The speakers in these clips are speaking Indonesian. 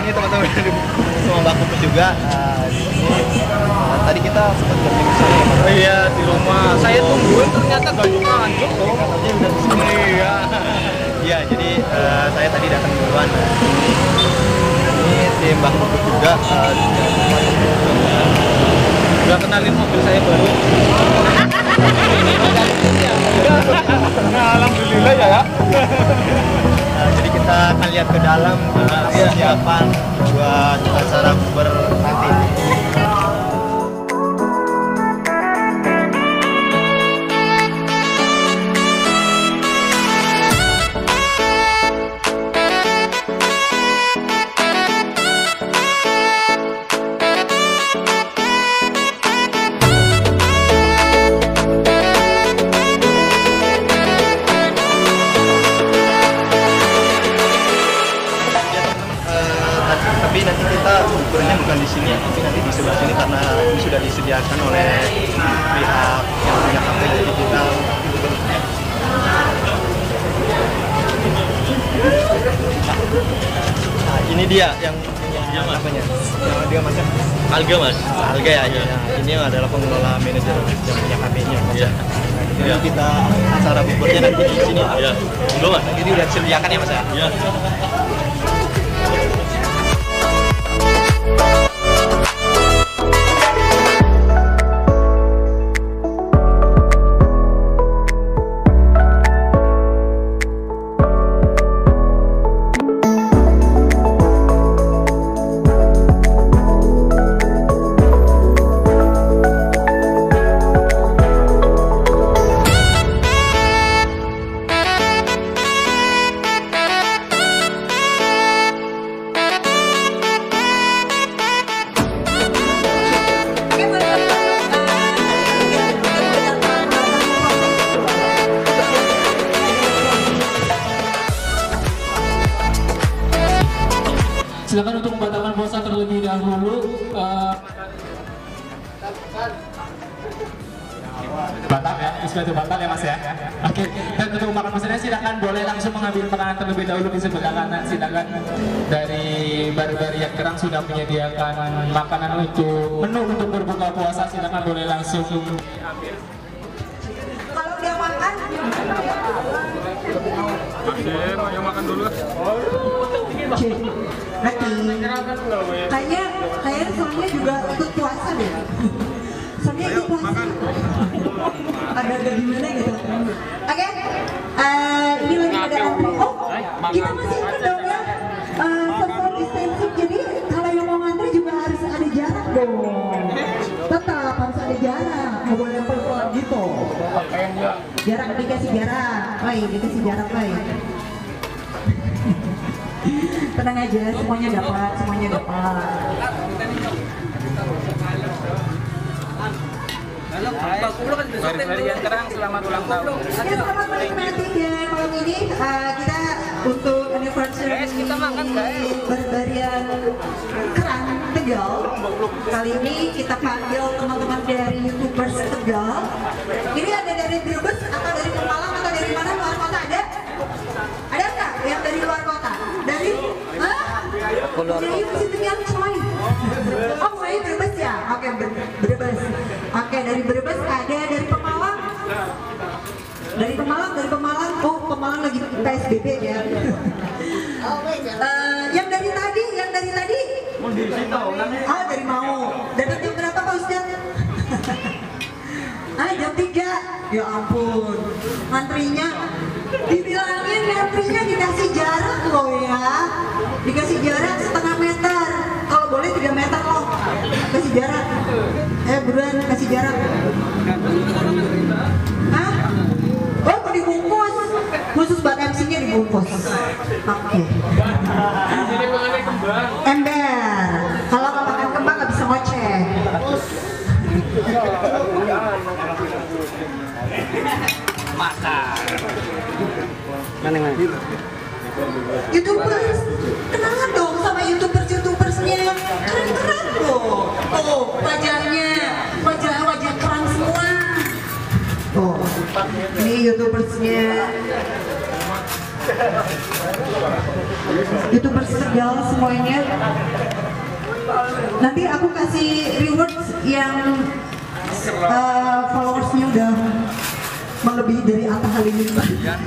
ini teman-teman dari semua Mbak Puput juga. Di sini tadi kita sempat ketemu saya. Oh iya, di rumah. Saya tungguin ternyata gak lanjut tuh. Katanya udah di sini. Iya. Iya, jadi saya tadi datang duluan. Ini tim Mbak Puput juga. Udah kenalin mobil saya baru. Nah, alhamdulillah ya. Jadi kita akan lihat ke dalam persiapan buat acara bukber nanti. Tapi nanti kita ukurnya bukan di sini ya, tapi nanti di sebelah sini karena ini sudah disediakan oleh pihak yang punya kafe, jadi kita nah, ini dia yang apanya? Yang dia macam Alga mas. Alga ya, ya. Ini adalah pengelola manajer yang punya kafenya. Iya. Jadi kita acara bukurnya nanti di sini. Iya. Belum mas. Ini udah disediakan ya mas ya? Iya. Silakan untuk membatalkan puasa terlebih dahulu. Batal ya, itu batal ya mas ya. Oke, dan untuk makan pesannya silakan boleh langsung mengambil makanan terlebih dahulu di sebelah kanan. Silakan dari bar-bar yang kerang sudah menyediakan makanan untuk menu untuk berbuka puasa. Silakan boleh langsung diambil. Kalau dia makan, Ayo makan dulu. kayaknya soalnya juga ikut puasa deh. Soalnya ikut puasa. Agak gimana gitu. Oke, ini lagi pada antri. Oh, kita masih ingat dong ya. Social distancing. Jadi kalau yang mau ngantri juga harus ada jarak dong. Tetap harus ada jarak. Nggak boleh pelan gitu. Jarak dikasih jarak. Baik, dikasih jarak baik. Tenang aja, semuanya dapat, semuanya dapat. Mari yang kerang, selamat ulang tahun. Oke, selamat menikmati ya malam ini. Kita untuk anniversary Kita makan Barbarian Kerang Tegal. Kali ini kita panggil teman-teman dari YouTubers Tegal. Ini ada dari Brebes atau dari Pemalang atau dari mana, luar kota ada? Ada nggak yang dari luar kota? Dari? Hah? Dari Tegal coy. Oh, saya Brebes ya? Oke, Brebes. Oke, dari Brebes ada, dari Pemalang. Dari Pemalang. Oh, Pemalang lagi PSBB ya. Yang dari tadi. Oh, dari Mau. Dari jam berapa Pak Ustaz? Jam 3. Ya ampun. Antrinya dibilangin antrinya dikasih jarak loh ya. Dikasih jarak setengah meter. Kalau boleh 3 meter loh. Kasih jarak. Buruan kasih jarak. Hah? Oh, mau dibungkus. Khusus buat MC-nya dibungkus. Oke. Ember. Kalau nggak makan kembang nggak bisa ngoceh. Makan. YouTubers, kenalan dong sama YouTubersnya. Keren-keren loh. Tuh, wajahnya, wajah keren semua. Tuh, ini YouTubersnya. YouTubers Tegal semuanya. Nanti aku kasih rewards yang followersnya udah melebihi dari Atta Halilintar.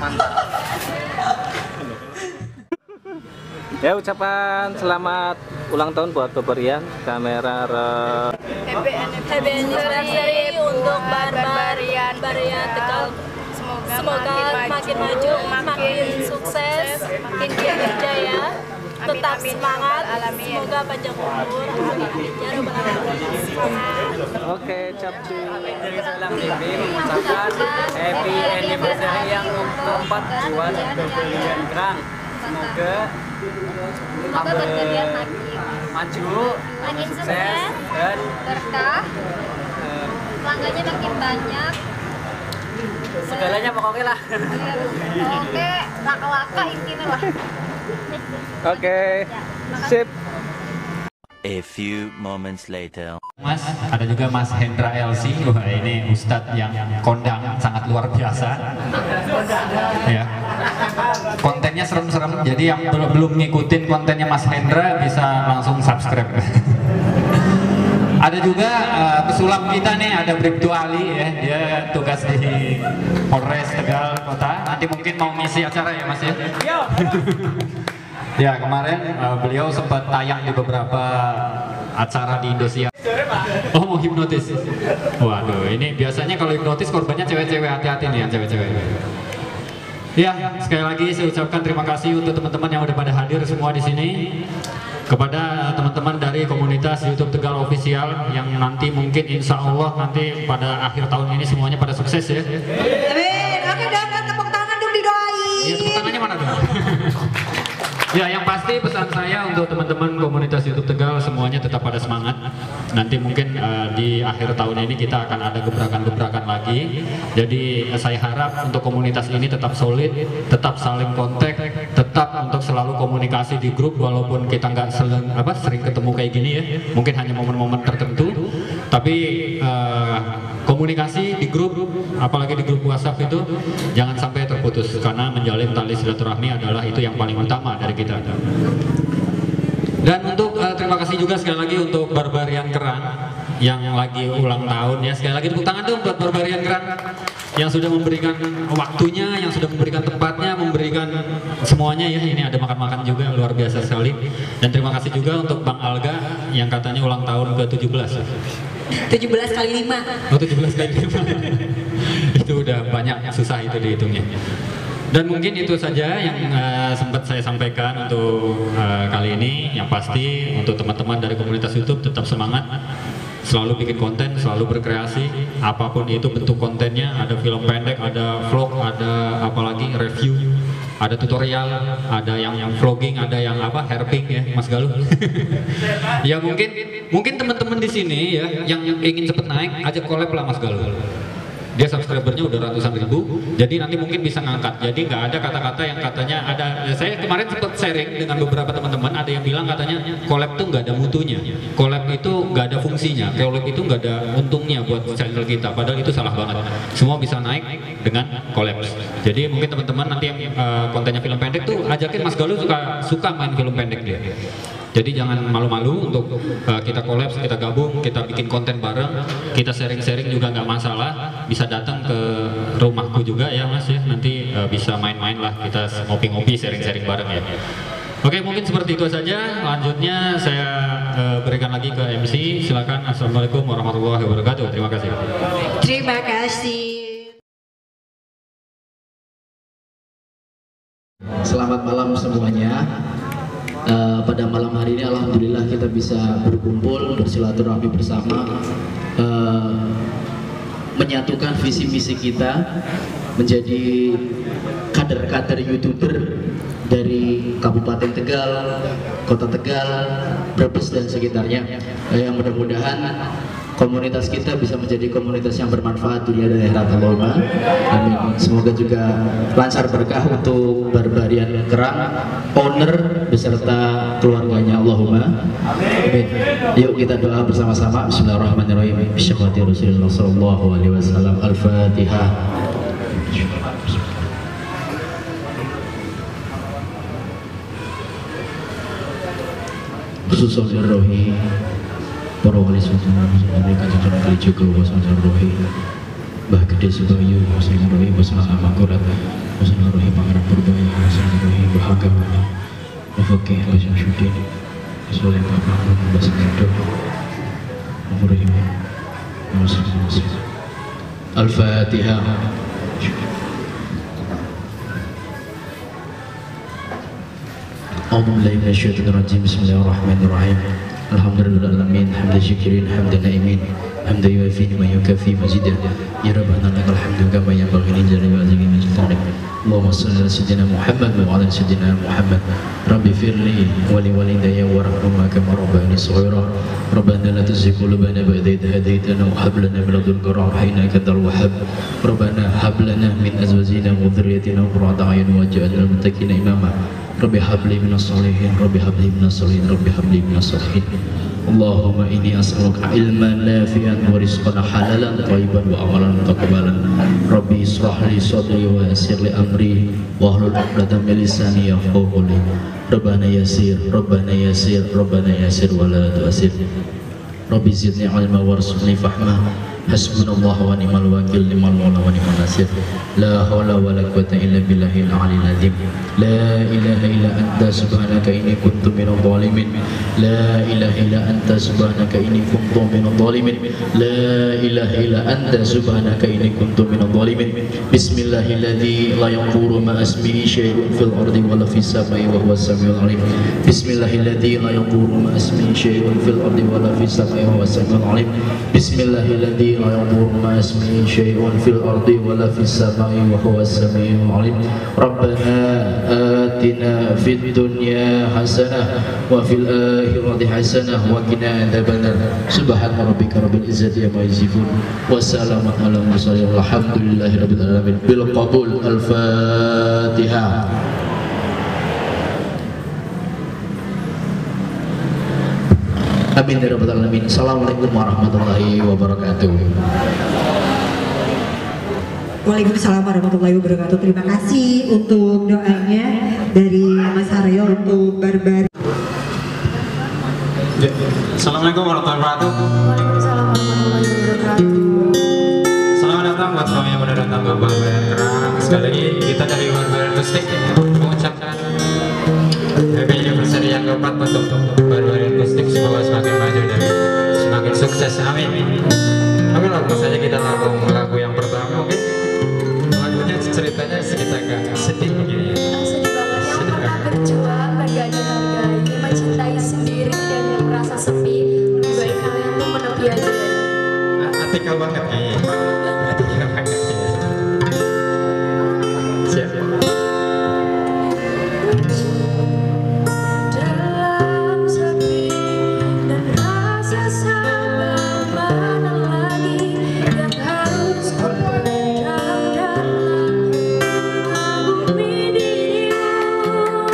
Ya, ucapan selamat ulang tahun buat Barbarian. Kamera Happy anniversary untuk Barbarian Tegal. Semoga makin maju, makin sukses, makin berjaya, tetap semangat, semoga panjang umur. Ya Rabbal Alamin. Oke, capcu. Salam Bibi mengucapkan happy anniversary yang keempat buat Barbarian Kerang. Semoga Barbarian maju, makin sukses dan berkah, pelanggannya makin banyak. segalanya pokoknya lah. Oke, laka-laka intinya lah. Oke, sip. A few moments later. Mas, ada juga Mas Hendra LC. Wah, ini Ustadz yang kondang sangat luar biasa. Ya. Kontennya serem-serem. Jadi yang belum ngikutin kontennya Mas Hendra bisa langsung subscribe. Ada juga pesulap kita nih, ada Bribtu Ali ya. Dia tugas di Polres Tegal Kota. Nanti mungkin mau ngisi acara ya Mas ya. Ya, kemarin beliau sempat tayang di beberapa acara di Indosiar. Oh, mau hipnotis. Waduh, ini biasanya kalau hipnotis korbannya cewek-cewek, hati-hati nih yang cewek-cewek. Ya, sekali lagi saya ucapkan terima kasih untuk teman-teman yang udah pada hadir semua di sini. Kepada teman-teman dari komunitas YouTube Tegal Official yang nanti mungkin insya Allah nanti pada akhir tahun ini semuanya pada sukses ya. Amin. Oke, dan tepuk tangan dong didoain. Iya, tepuk tangannya mana dong? Ya, yang pasti pesan saya untuk teman-teman komunitas YouTube Tegal semuanya tetap pada semangat. Nanti mungkin di akhir tahun ini kita akan ada gebrakan-gebrakan lagi. Jadi saya harap untuk komunitas ini tetap solid, tetap saling kontak, tetap untuk selalu komunikasi di grup walaupun kita nggak sering ketemu kayak gini ya. Mungkin hanya momen-momen tertentu, tapi komunikasi di grup, apalagi di grup WhatsApp itu jangan sampai terputus karena menjalin tali silaturahmi adalah itu yang paling utama dari kita. Dan untuk terima kasih juga sekali lagi untuk Barbarian Kerang yang lagi ulang tahun ya. Sekali lagi tepuk tangan dong buat Barbarian Kerang yang sudah memberikan waktunya, yang sudah memberikan tempatnya, memberikan semuanya ya. Ini ada makan-makan juga luar biasa sekali. Dan terima kasih juga untuk Bang Alga yang katanya ulang tahun ke-17. 17 kali 5. Oh, 17 kali 5. Itu udah banyak, susah itu dihitungnya. Dan mungkin itu saja yang sempat saya sampaikan untuk kali ini. Yang pasti untuk teman-teman dari komunitas YouTube tetap semangat, selalu bikin konten, selalu berkreasi, apapun itu bentuk kontennya. Ada film pendek, ada vlog, ada apalagi review, ada tutorial, ada yang vlogging, ada yang herping ya Mas Galuh. Ya mungkin teman-teman di sini ya yang ingin cepet naik, ajak collab lah Mas Galuh. Dia subscribernya udah ratusan ribu, jadi nanti mungkin bisa ngangkat. Jadi nggak ada kata-kata yang katanya ada. Saya kemarin sempat sharing dengan beberapa teman-teman, ada yang bilang katanya collab tuh nggak ada mutunya, collab itu nggak ada fungsinya, collab itu nggak ada untungnya buat channel kita. Padahal itu salah banget. Semua bisa naik dengan collab. Jadi mungkin teman-teman nanti yang kontennya film pendek tuh ajakin Mas Galuh suka main film pendek dia. Jadi jangan malu-malu untuk kita collab, kita gabung, kita bikin konten bareng, kita sharing-sharing juga nggak masalah. Bisa datang ke rumahku juga ya Mas ya, nanti bisa main-main lah, kita ngopi-ngopi, sharing-sharing bareng ya. Oke, mungkin seperti itu saja. Lanjutnya saya berikan lagi ke MC. Silakan. Assalamualaikum warahmatullahi wabarakatuh. Terima kasih. Terima kasih. Selamat malam semuanya. Pada malam hari ini alhamdulillah kita bisa berkumpul, bersilaturahmi bersama, menyatukan visi misi kita menjadi kader-kader YouTuber dari Kabupaten Tegal, Kota Tegal, Brebes dan sekitarnya. Yang mudah-mudahan komunitas kita bisa menjadi komunitas yang bermanfaat dunia dan akhirat, Allahumma amin. Semoga juga lancar berkah untuk Barbarian Kerang, owner beserta keluarganya, Allahumma amin. Yuk kita doa bersama-sama. Bismillahirrahmanirrahim. Bismillahirrahmanirrahim. Rasulullah sallallahu alaihi wasallam. Al-Fatihah. khususnya rohi para wali songo mereka Kanjeng Kali Jogo wasana rohi Mbah Gede Subayu wasana rohi wasana Makurat wasana rohi Pangeran Purbaya wasana rohi Mbah Agama Fakih Hasyim Syudin Soleh Bapak Mbah Sedo Rohi Al-Fatihah. أعوذ بالله من الشيطان الرجيم بسم الله الرحمن الرحيم الحمد لله العالمين حمد الشاكرين حمد النائمين حمد يوافي ما يكافي مزيدا يا ربنا لك الحمد كما ينبغي لجلال وجهك من سلطانك اللهم صل على سيدنا محمد وعلى سيدنا محمد ربي اغفر لي ولوالدي وارحمهما كما ربياني صغيرا ربنا لا تزغ قلوبنا بعد إذ هديتنا وهب لنا من لدنك رحمة إنك أنت الوهاب ربنا هب لنا من أزواجنا وذريتنا قرة أعين واجعلنا للمتقين إماما ربي هب لي من الصالحين ربي هب لي من الصالحين ربي هب لي من الصالحين اللهم إني أسألك علما نافعا ورزقا حلالا طيبا وعملا متقبلا ربي اشرح لي صدري ويسر لي أمري واحلل عقدة من لساني يفقهوا قولي ربنا يسير ربنا يسير ربنا يسير ولا تؤسر ربي زدني علما وارزقني فهما حسبنا الله ونعم الوكيل نعم المولى ونعم النصير لا حول ولا قوة إلا بالله العلي العظيم لا إله إلا أنت سبحانك إني كنت من الظالمين لا إله إلا أنت سبحانك إني كنت من الظالمين لا إله إلا أنت سبحانك إني كنت من الظالمين بسم الله الذي لا يضر مع اسمه شيء في الأرض ولا في السماء وهو السميع العليم بسم الله الذي لا يضر مع اسمه شيء في الأرض ولا في السماء وهو السميع العليم بسم الله الذي لا يضر مع اسمه شيء في الأرض ولا في السماء وهو السميع العليم ربنا آتنا في الدنيا حسنة وفي الآخرة حسنة وقنا عذاب النار سبحان ربك رب العزة عما يصفون وسلام على المرسلين والحمد لله رب العالمين بالقبول الفاتحة. Amin ya rabbal alamin. Assalamualaikum warahmatullahi wabarakatuh. Waalaikumsalam warahmatullahi wabarakatuh. Terima kasih untuk doanya dari Mas Aryo untuk Barbari. Assalamualaikum warahmatullahi wabarakatuh. Waalaikumsalam warahmatullahi wabarakatuh. Selamat datang buat semua yang udah datang ke Barbarian Kerang. Sekali lagi kita dari Barbarian Akustik mengucapkan happy anniversary yang keempat untuk Barbarian Akustik. Semoga semakin maju dan semakin sukses. Amin. Oke, langsung saja kita langsung lagu yang pertama. Mungkin lagunya ceritanya sedikit agak sedih begini. Sedih banget yang pernah berjuang dan gak dihargai, mencintai sendiri dan yang merasa sepi. Lebih baik kalian tuh menepi aja. Atika banget kayaknya. Atika banget kayaknya. Siap. Dalam sepi dan rasa sabar mana lagi yang harus ku pendam dalam bumi dirimu.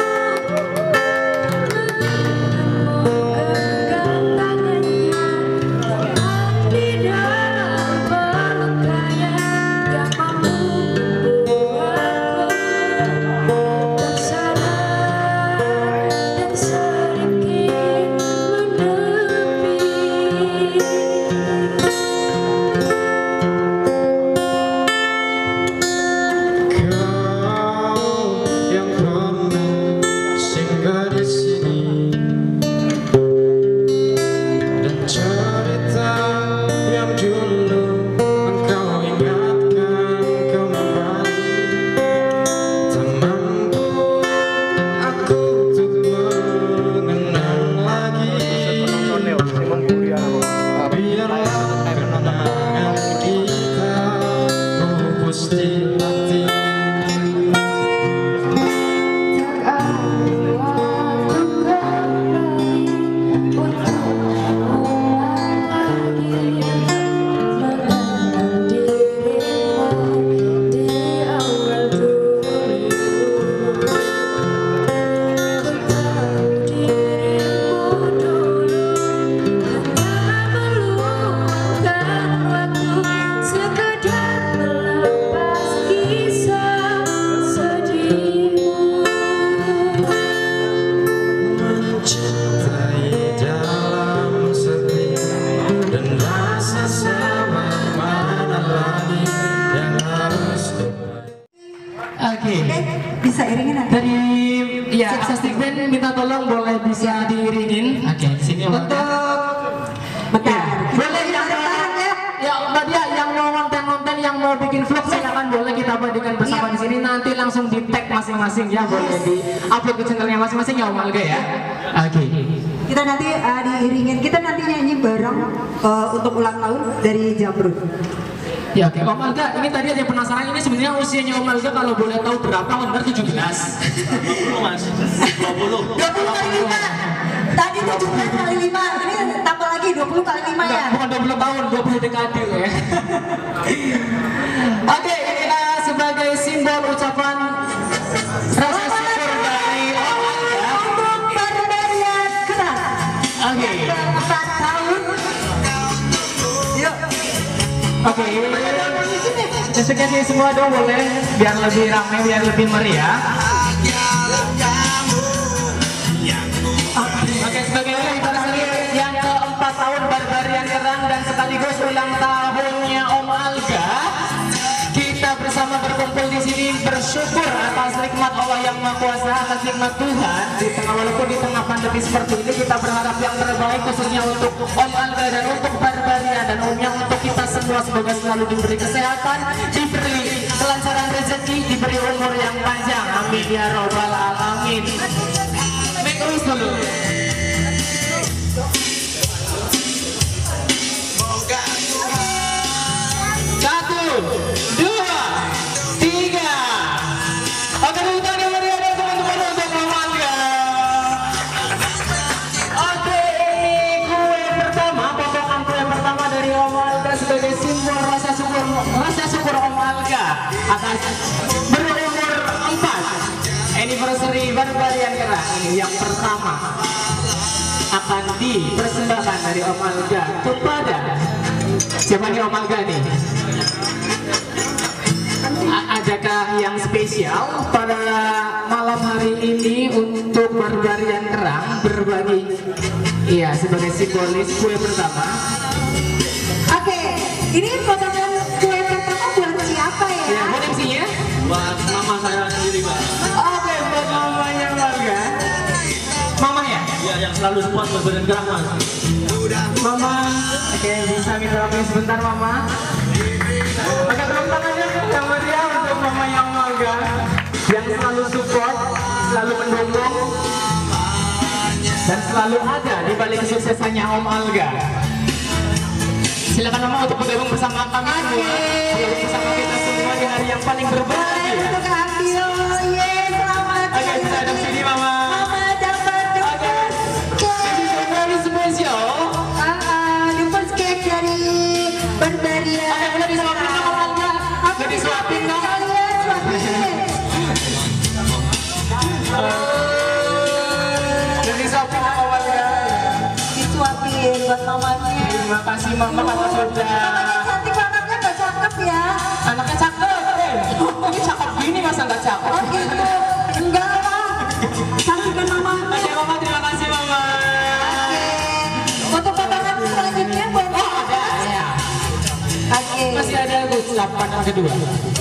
Menggenggam tangannya di dalam pelukanya yang mampu membuatku tersadar dan sedikit menepi. Kau yang pernah singgah di sini dan cerita yang dulu engkau ingatkan kembali, tak mampu aku untuk mengenal lagi. Biarlah kenangan kita pupus di hati. Tak ada waktu kembali untuk mulai lagi mengenal dirimu di awal dulu. Ku tahu dirimu dulu hanya meluangkan waktu sekedar melepas kisah sedihmu. Mencintai plastik band minta tolong boleh bisa diiringin. Oke, sini Om Alga. Bentar. Boleh yang ya Mbak Dia yang mau konten-konten yang mau bikin vlog silakan boleh kita bagikan bersama di sini, nanti langsung di tag masing-masing ya, boleh di upload ke channelnya masing-masing ya Om Alga ya. Oke. Kita nanti diiringin, kita nanti nyanyi bareng untuk ulang tahun dari Jamrud. Ya oke, Om Alga, ini tadi ada penasaran, ini sebenarnya usianya Om Alga kalau boleh tahu berapa? Benar 17? 20 mas, 20 kali 5. Tadi 17 kali 5, ini tambah lagi 20 kali 5 ya? Bukan 20 tahun, 20 dekade ya. Oke, kita sebagai simbol ucapan rasa syukur dari Om Alga Untuk Barbarian Keras. Oke. 4 tahun. Yuk. Oke, musiknya sih semua dong boleh, biar lebih ramai, biar lebih meriah. Oke, sebagai anniversary yang ke-4 tahun Barbarian Kerang dan sekaligus ulang tahunnya Om Alga, kita bersama berkumpul di sini bersyukur atas nikmat Allah yang Maha Kuasa, atas nikmat Tuhan. Walaupun di tengah pandemi seperti ini, kita berharap yang terbaik khususnya untuk Om Alga dan untuk Barbarian dan umumnya untuk kita semua, semoga selalu diberi kesehatan, diberi kelancaran rezeki, diberi umur yang panjang. Amin ya robbal alamin. Make a wish dulu. 1, 2, 3. Oke, tepuk tangan yang meriah dan teman-teman untuk Om Alga. Oke, ini kue pertama, potongan kue pertama dari Om Alga sebagai simbol rasa syukur Om Alga atas berumur 4 anniversary Barbarian Kerang ini yang pertama akan dipersembahkan dari Om Alga kepada siapa nih Om Alga nih? Adakah yang spesial pada malam hari ini untuk Barbarian Kerang berbagi? Iya, sebagai simbolis kue pertama. Oke, ini potongan kue pertama buat siapa ya? Ya, buat MC-nya? buat mama saya sendiri Pak. Oke, buat mamanya Alga. Mama ya? Ya yang selalu support Barbarian Kerang mas. Mama, oke bisa minta waktu sebentar Mama. Oke, tepuk tangannya yang meriah untuk Mama yang Alga yang selalu support, selalu mendukung dan selalu ada di balik kesuksesannya Om Alga. Silakan Mama untuk bergabung bersama kami semua, bergabung bersama kita semua di hari yang paling berbahagia. Untuk ambil, selamat. Oke, kita ada di sini Mama. Mama dapat This is very special. the first cake dari Barbarian. Oke, boleh disuapin dong Om Alga. Boleh disuapin dong. Kalian suapin. Jadi disuapin dong Om Alga. Disuapin buat mamanya. Terima kasih Mama karena sudah. Mamanya cantik, anaknya gak cakep ya? Anaknya cakep. Ini cakep gini masa nggak cakep? Oh gitu. Enggak lah. Cantikan mamanya. Oke Mama, terima kasih Mama. Untuk potongan selanjutnya buat Ada ya. Oke. Masih ada ucapan yang kedua.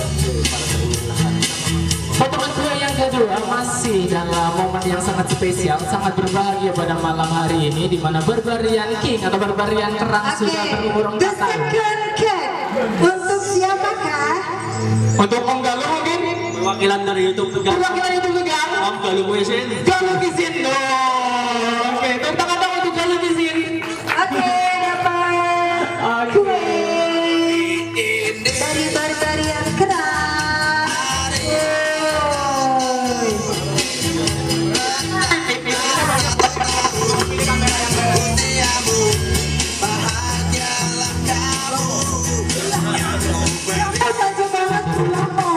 Potongan kue yang kedua masih dalam momen yang sangat spesial, sangat berbahagia pada malam hari ini, di mana Barbarian King atau Barbarian Kerang sudah berumur 4 The tahun. second cake untuk siapakah? Untuk Om Galuh mungkin? Perwakilan dari YouTube Tegal. Perwakilan itu juga. Om Galuh Muesin. Galuh Kisin dong. Oke, tepuk tangan dong untuk Galuh Kisin. Oke, dapat kue dari Barbarian Kerang. Saja banget lama.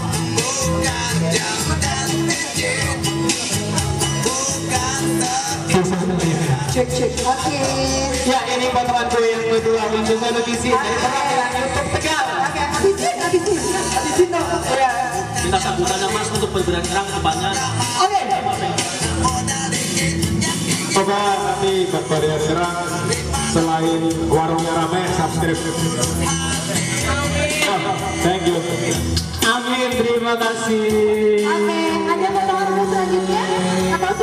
Cek, oke. Ya, ini potongan kue yang kedua untuk Galuh Kisin dari perwakilan YouTube Tegal. Oke, habisin dong. Ya. Kita sambutannya mas untuk Barbarian Kerang depannya. Oke. Semoga kami Barbarian Kerang selain warungnya ramai, subscribe. Thank you. Amin, terima kasih. Oke, ada potongan selanjutnya atau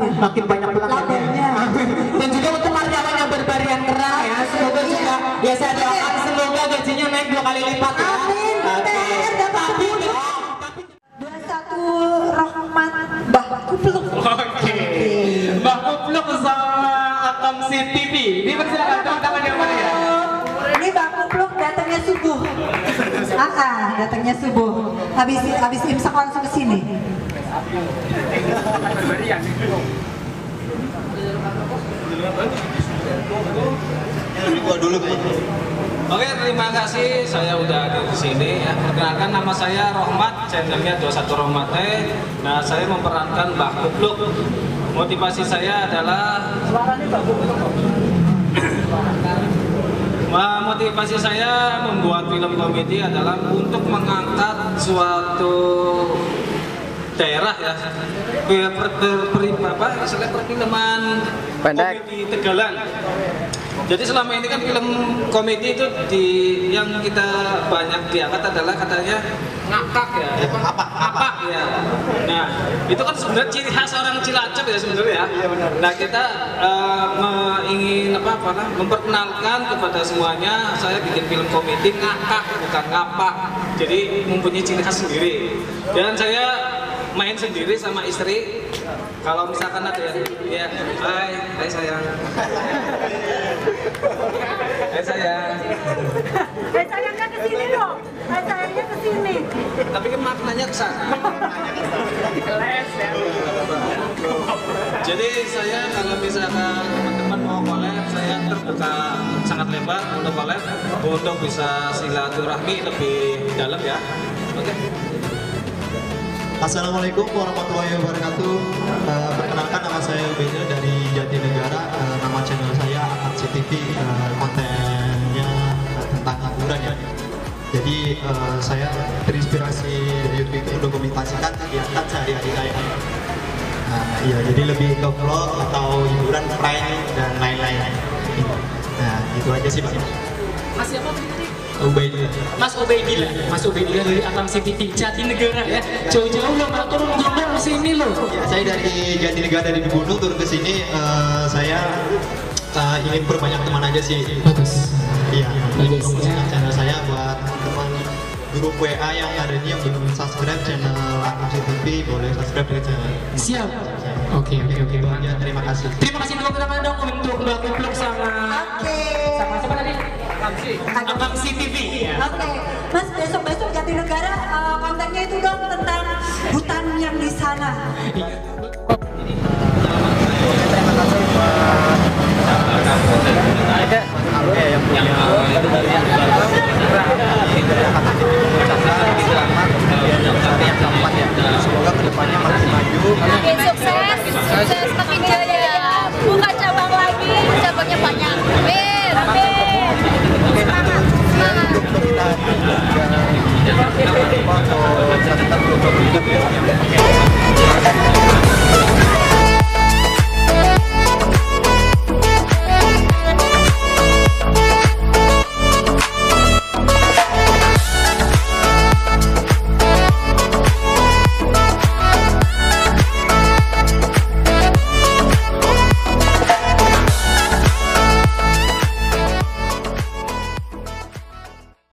makin banyak pelanggannya. Dan juga untuk karyawan yang berbari yang kerang ya, semoga juga ya saya doakan semoga gajinya naik 2 kali lipat ya. Amin. Tapi 21 Rahmat Mbah Kupluk. oke. Mbah Kupluk sama Atom TV. Dipersilakan teman-teman yang mana ya? Ini Mbah Kupluk datangnya subuh. Datangnya subuh. Habis imsak langsung ke sini. Oke, terima kasih. Saya udah di sini ya. Perkenalkan, nama saya Rohmat, channelnya 21 Rohmat. Nah, saya memerankan Mbah Kupluk. Motivasi saya adalah motivasi saya membuat film komedi adalah untuk mengangkat suatu daerah ya, perfilman komedi Tegalan. Jadi selama ini kan film komedi itu yang kita banyak diangkat adalah katanya ngakak ya, apa ya. Nah itu kan sebenarnya ciri khas orang Cilacap ya sebenarnya ya. Nah kita ingin memperkenalkan kepada semuanya, saya bikin film komedi ngakak bukan ngapak. Jadi mempunyai ciri khas sendiri. Dan saya main sendiri sama istri. Kalau misalkan ada ya, hai sayang. Hai sayang. Hai sayangnya ke sini dong. Hai sayangnya ke sini. Tapi kan maknanya ke sana. Jadi saya kalau misalkan teman-teman mau collab, saya terbuka sangat lebar untuk collab, untuk bisa silaturahmi lebih dalam ya. Oke. Assalamualaikum warahmatullahi wabarakatuh. Perkenalkan, nama saya Ubedil dari Jatinegara. Nama channel saya Aksi TV. Kontennya tentang hiburan ya. Jadi saya terinspirasi dari YouTube itu mendokumentasikan kegiatan sehari-hari saya. Iya, jadi lebih ke vlog atau hiburan, prank dan lain-lain. Nah, itu aja sih Pak. Mas siapa tadi? Ubaidillah. Mas Ubaidillah dari Atom TV Jatinegara ya. Jauh-jauh loh malah turun gunung sini loh. Ya, saya dari Jatinegara, dari gunung turun ke sini. Saya ingin perbanyak teman aja sih. Bagus. Iya. Bagus. Channel saya buat teman grup WA yang ada di yang belum subscribe channel Atom TV, boleh subscribe ke channel. Siap. Oke. Ya, terima kasih. Terima kasih dong untuk Mbak Kupluk sama sama siapa tadi? Akamsi TV. Oke, Mas, besok Jatinegara kontennya itu dong tentang hutan yang di sana. Semoga kedepannya makin maju. Makin sukses makin jaya. Buka cabang lagi, cabangnya banyak. Amin. Semangat.